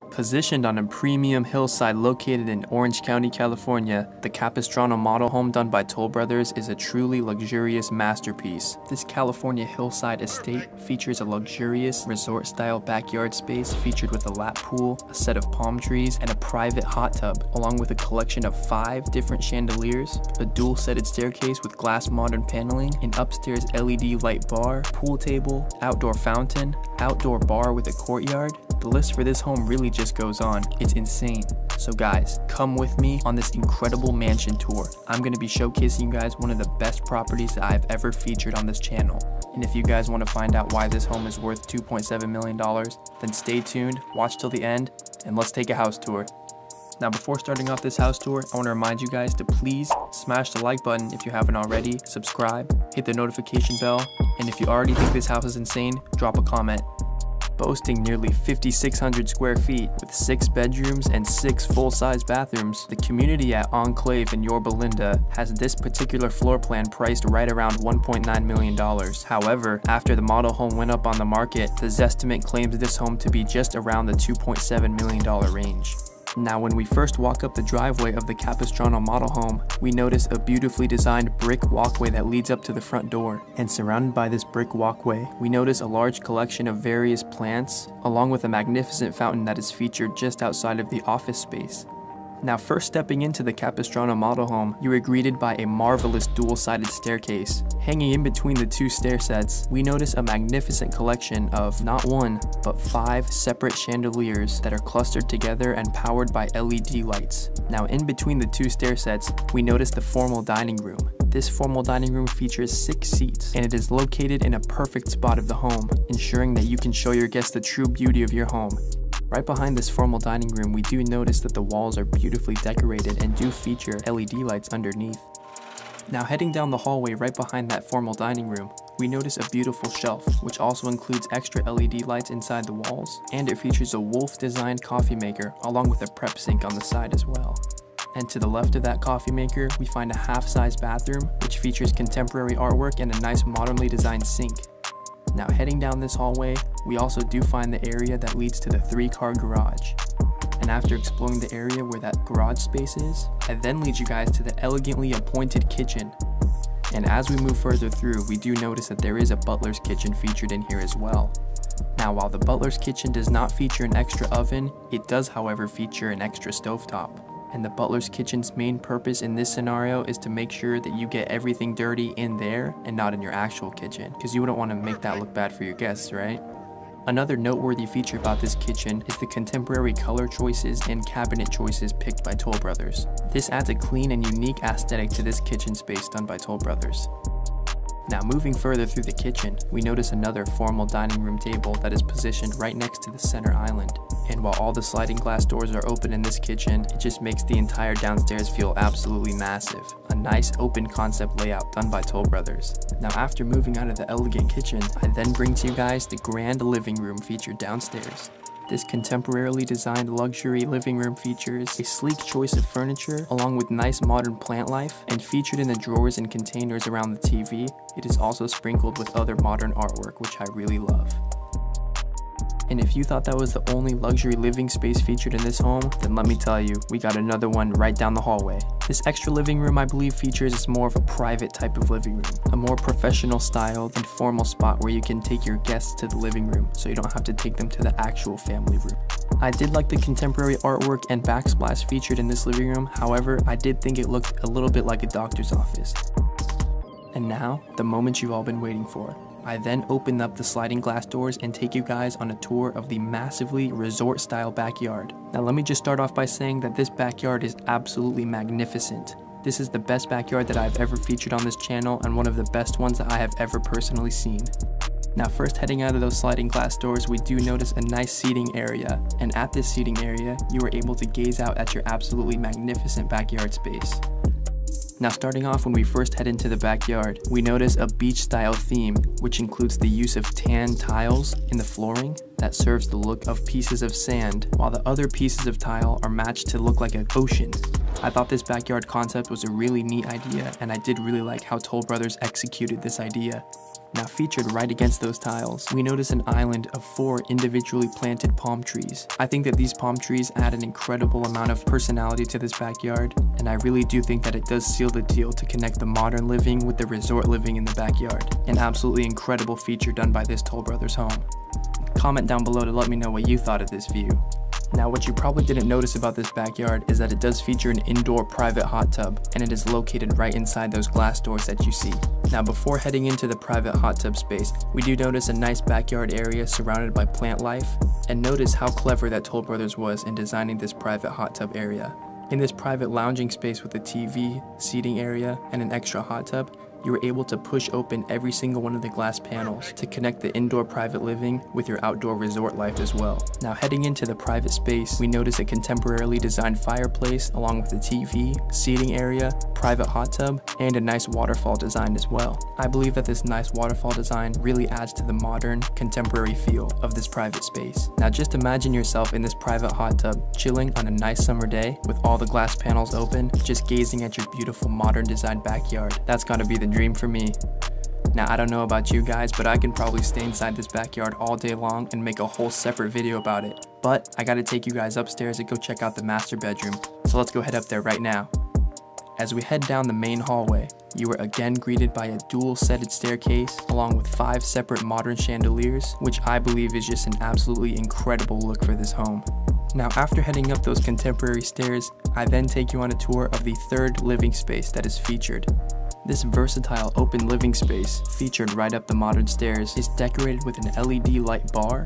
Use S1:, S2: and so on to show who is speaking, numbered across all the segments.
S1: Positioned on a premium hillside located in Orange County, California, the Capistrano model home done by Toll Brothers is a truly luxurious masterpiece. This California hillside estate features a luxurious resort-style backyard space featured with a lap pool, a set of palm trees, and a private hot tub, along with a collection of 5 different chandeliers, a dual-setted staircase with glass modern paneling, an upstairs LED light bar, pool table, outdoor fountain, outdoor bar with a courtyard. The list for this home really just goes on. It's insane. So guys, come with me on this incredible mansion tour. I'm going to be showcasing you guys one of the best properties that I've ever featured on this channel. And if you guys want to find out why this home is worth $2.7 million, then stay tuned, watch till the end, and let's take a house tour. Now before starting off this house tour, I want to remind you guys to please smash the like button if you haven't already, subscribe, hit the notification bell, and if you already think this house is insane, drop a comment. Boasting nearly 5,600 square feet with 6 bedrooms and 6 full-size bathrooms, the community at Enclave in Yorba Linda has this particular floor plan priced right around $1.9 million. However, after the model home went up on the market, the Zestimate claims this home to be just around the $2.7 million range. Now when we first walk up the driveway of the Capistrano model home, we notice a beautifully designed brick walkway that leads up to the front door. And surrounded by this brick walkway, we notice a large collection of various plants, along with a magnificent fountain that is featured just outside of the office space. Now first stepping into the Capistrano model home, you are greeted by a marvelous dual-sided staircase. Hanging in between the 2 stair sets, we notice a magnificent collection of not 1, but 5 separate chandeliers that are clustered together and powered by LED lights. Now in between the 2 stair sets, we notice the formal dining room. This formal dining room features 6 seats, and it is located in a perfect spot of the home, ensuring that you can show your guests the true beauty of your home. Right behind this formal dining room, we do notice that the walls are beautifully decorated and do feature LED lights underneath. Now heading down the hallway right behind that formal dining room, we notice a beautiful shelf, which also includes extra LED lights inside the walls, and it features a Wolf-designed coffee maker along with a prep sink on the side as well. And to the left of that coffee maker, we find a half-size bathroom, which features contemporary artwork and a nice modernly designed sink. Now heading down this hallway, we also do find the area that leads to the 3-car garage. And after exploring the area where that garage space is, I then lead you guys to the elegantly appointed kitchen. And as we move further through, we do notice that there is a butler's kitchen featured in here as well. Now while the butler's kitchen does not feature an extra oven, it does however feature an extra stovetop. And the butler's kitchen's main purpose in this scenario is to make sure that you get everything dirty in there and not in your actual kitchen, because you wouldn't want to make that look bad for your guests, right? Another noteworthy feature about this kitchen is the contemporary color choices and cabinet choices picked by Toll Brothers. This adds a clean and unique aesthetic to this kitchen space done by Toll Brothers. Now moving further through the kitchen, we notice another formal dining room table that is positioned right next to the center island. And while all the sliding glass doors are open in this kitchen, it just makes the entire downstairs feel absolutely massive. A nice open concept layout done by Toll Brothers. Now after moving out of the elegant kitchen, I then bring to you guys the grand living room featured downstairs. This contemporarily designed luxury living room features a sleek choice of furniture along with nice modern plant life, and featured in the drawers and containers around the TV, it is also sprinkled with other modern artwork, which I really love. And if you thought that was the only luxury living space featured in this home, then let me tell you, we got another one right down the hallway. This extra living room I believe features more of a private type of living room, a more professional styled and formal spot where you can take your guests to the living room so you don't have to take them to the actual family room. I did like the contemporary artwork and backsplash featured in this living room, however, I did think it looked a little bit like a doctor's office. And now, the moment you've all been waiting for. I then open up the sliding glass doors and take you guys on a tour of the massively resort-style backyard. Now let me just start off by saying that this backyard is absolutely magnificent. This is the best backyard that I've ever featured on this channel and one of the best ones that I have ever personally seen. Now first heading out of those sliding glass doors, we do notice a nice seating area, and at this seating area, you are able to gaze out at your absolutely magnificent backyard space. Now starting off, when we first head into the backyard, we notice a beach style theme, which includes the use of tan tiles in the flooring that serves the look of pieces of sand, while the other pieces of tile are matched to look like an ocean. I thought this backyard concept was a really neat idea, and I did really like how Toll Brothers executed this idea. Now featured right against those tiles, we notice an island of 4 individually planted palm trees. I think that these palm trees add an incredible amount of personality to this backyard, and I really do think that it does seal the deal to connect the modern living with the resort living in the backyard. An absolutely incredible feature done by this Toll Brothers home. Comment down below to let me know what you thought of this view. Now what you probably didn't notice about this backyard is that it does feature an indoor private hot tub, and it is located right inside those glass doors that you see. Now before heading into the private hot tub space, we do notice a nice backyard area surrounded by plant life, and notice how clever that Toll Brothers was in designing this private hot tub area. In this private lounging space with a TV, seating area, and an extra hot tub, you were able to push open every single one of the glass panels to connect the indoor private living with your outdoor resort life as well. Now heading into the private space, we notice a contemporarily designed fireplace along with a TV, seating area, private hot tub, and a nice waterfall design as well. I believe that this nice waterfall design really adds to the modern, contemporary feel of this private space. Now just imagine yourself in this private hot tub, chilling on a nice summer day with all the glass panels open, just gazing at your beautiful modern designed backyard. That's gotta be the dream for me. Now I don't know about you guys, but I can probably stay inside this backyard all day long and make a whole separate video about it. But I gotta take you guys upstairs and go check out the master bedroom. So let's go head up there right now. As we head down the main hallway, you are again greeted by a dual-setted staircase along with 5 separate modern chandeliers, which I believe is just an absolutely incredible look for this home. Now after heading up those contemporary stairs, I then take you on a tour of the 3rd living space that is featured. This versatile open living space, featured right up the modern stairs, is decorated with an LED light bar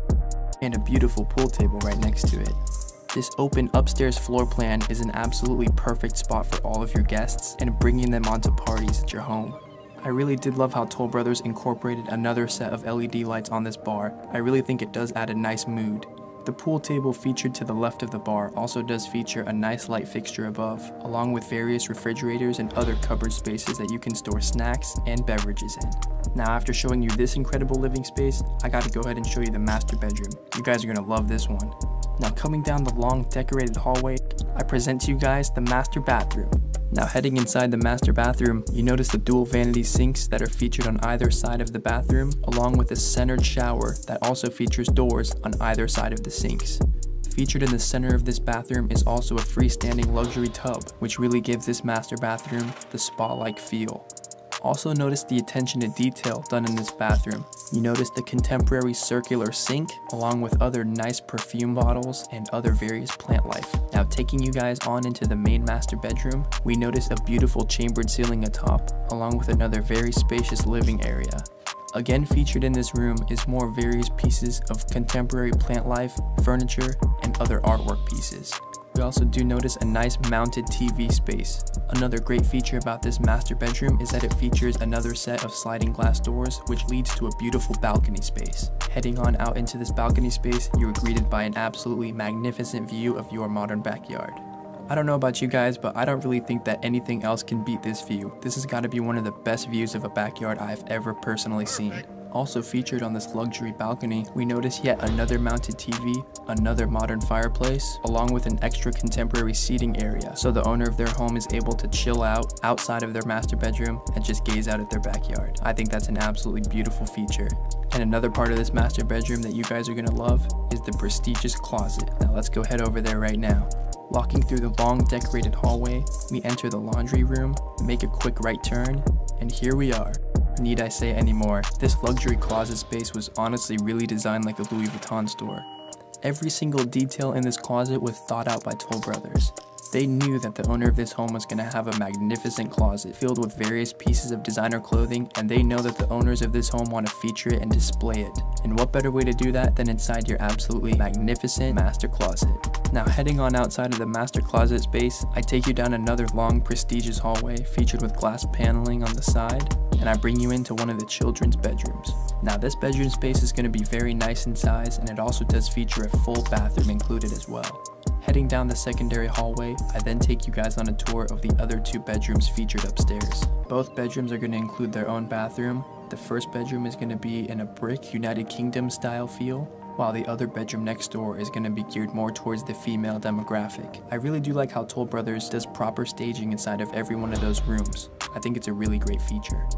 S1: and a beautiful pool table right next to it. This open upstairs floor plan is an absolutely perfect spot for all of your guests and bringing them onto parties at your home. I really did love how Toll Brothers incorporated another set of LED lights on this bar. I really think it does add a nice mood. The pool table featured to the left of the bar also does feature a nice light fixture above, along with various refrigerators and other cupboard spaces that you can store snacks and beverages in. Now after showing you this incredible living space, I gotta go ahead and show you the master bedroom. You guys are gonna love this one. Now coming down the long decorated hallway, I present to you guys the master bathroom. Now heading inside the master bathroom, you notice the dual vanity sinks that are featured on either side of the bathroom, along with a centered shower that also features doors on either side of the sinks. Featured in the center of this bathroom is also a freestanding luxury tub, which really gives this master bathroom the spa-like feel. Also notice the attention to detail done in this bathroom. You notice the contemporary circular sink, along with other nice perfume bottles and other various plant life. Now taking you guys on into the main master bedroom, we notice a beautiful chambered ceiling atop, along with another very spacious living area. Again featured in this room is more various pieces of contemporary plant life, furniture, and other artwork pieces. We also do notice a nice mounted TV space. Another great feature about this master bedroom is that it features another set of sliding glass doors, which leads to a beautiful balcony space. Heading on out into this balcony space, you are greeted by an absolutely magnificent view of your modern backyard. I don't know about you guys, but I don't really think that anything else can beat this view. This has got to be one of the best views of a backyard I've ever personally seen. Also featured on this luxury balcony, we notice yet another mounted TV, another modern fireplace, along with an extra contemporary seating area, so the owner of their home is able to chill out outside of their master bedroom and just gaze out at their backyard. I think that's an absolutely beautiful feature. And another part of this master bedroom that you guys are gonna love is the prestigious closet. Now let's go head over there right now. Walking through the long decorated hallway, we enter the laundry room, make a quick right turn, and here we are. Need I say any more? This luxury closet space was honestly really designed like a Louis Vuitton store. Every single detail in this closet was thought out by Toll Brothers. They knew that the owner of this home was going to have a magnificent closet filled with various pieces of designer clothing, and they know that the owners of this home want to feature it and display it. And what better way to do that than inside your absolutely magnificent master closet. Now heading on outside of the master closet space, I take you down another long prestigious hallway featured with glass paneling on the side, and I bring you into one of the children's bedrooms. Now this bedroom space is going to be very nice in size, and it also does feature a full bathroom included as well. Heading down the secondary hallway, I then take you guys on a tour of the other 2 bedrooms featured upstairs. Both bedrooms are going to include their own bathroom. The first bedroom is going to be in a brick United Kingdom style feel, while the other bedroom next door is going to be geared more towards the female demographic. I really do like how Toll Brothers does proper staging inside of every one of those rooms. I think it's a really great feature.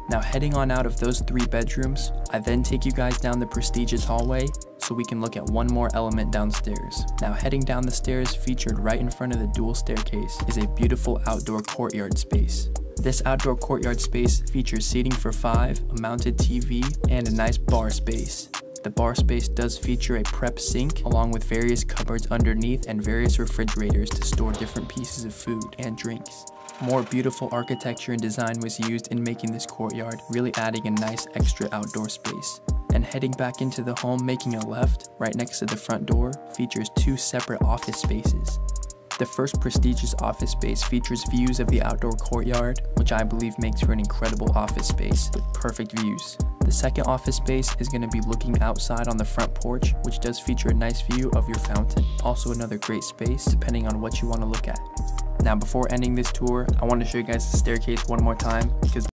S1: Now heading on out of those 3 bedrooms, I then take you guys down the prestigious hallway so we can look at one more element downstairs. Now heading down the stairs, featured right in front of the dual staircase, is a beautiful outdoor courtyard space. This outdoor courtyard space features seating for 5, a mounted TV, and a nice bar space. The bar space does feature a prep sink along with various cupboards underneath and various refrigerators to store different pieces of food and drinks. More beautiful architecture and design was used in making this courtyard, really adding a nice extra outdoor space. And heading back into the home, making a left, right next to the front door, features 2 separate office spaces. The first prestigious office space features views of the outdoor courtyard, which I believe makes for an incredible office space with perfect views. The second office space is going to be looking outside on the front porch, which does feature a nice view of your fountain. Also another great space depending on what you want to look at. Now before ending this tour, I want to show you guys the staircase one more time because